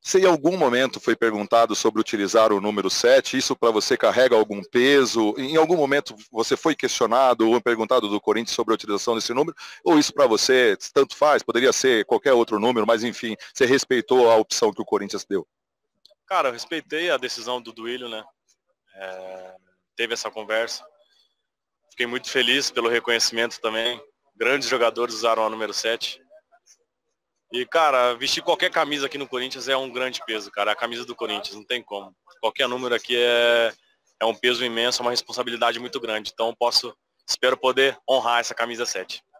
Você em algum momento foi perguntado sobre utilizar o número 7? Isso para você carrega algum peso? Em algum momento você foi questionado ou perguntado do Corinthians sobre a utilização desse número? Ou isso para você tanto faz? Poderia ser qualquer outro número, mas enfim, você respeitou a opção que o Corinthians deu? Cara, eu respeitei a decisão do Duílio, né? Teve essa conversa. Fiquei muito feliz pelo reconhecimento também. Grandes jogadores usaram a número 7. E, cara, vestir qualquer camisa aqui no Corinthians é um grande peso, cara. A camisa do Corinthians, não tem como. Qualquer número aqui é um peso imenso, é uma responsabilidade muito grande. Então, espero poder honrar essa camisa 7.